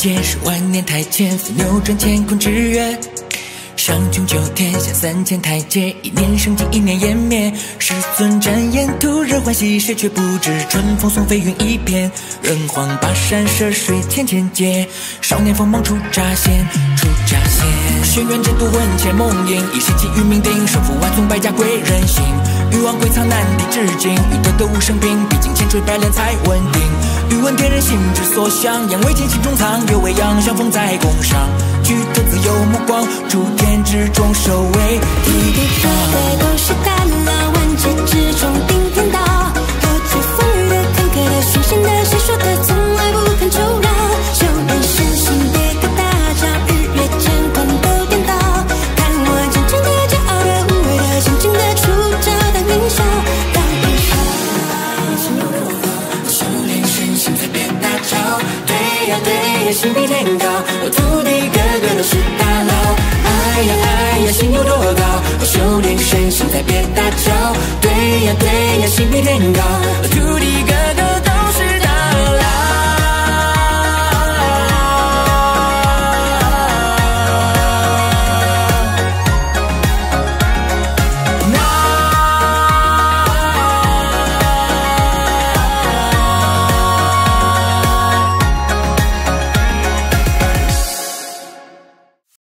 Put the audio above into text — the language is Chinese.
劫，是万年台前，伏扭转乾坤之月。上穷九天下3000台阶，一年生机，一年湮灭。师尊展颜，突人欢喜，谁却不知春风送飞云一片。人皇跋山涉水千劫，少年锋芒出乍现，出乍现。轩辕剑渡魂牵梦萦，一心寄于命定，收服万宗百家贵人心。欲望归藏难敌至今，欲得的无生兵，毕竟千锤百炼才稳定。欲问天人心之所向，眼为剑心中藏，犹未央，相逢在宫上。举头自有目光，诸天之中守卫一方。 对，都是大佬，万劫之中定天道。何惧风雨的坎坷的寻仙的，谁说的从来不肯求饶？修炼身心别个大招，日月乾坤都颠倒。看我真正的骄傲的无畏的，心真的出招当英雄，当英雄。修炼身心才别大招，对呀对呀，心比天高，我徒弟个个都是大佬。哎呀哎呀，心有多高？我修炼身心才别大招，对呀对呀，心比天高，我徒弟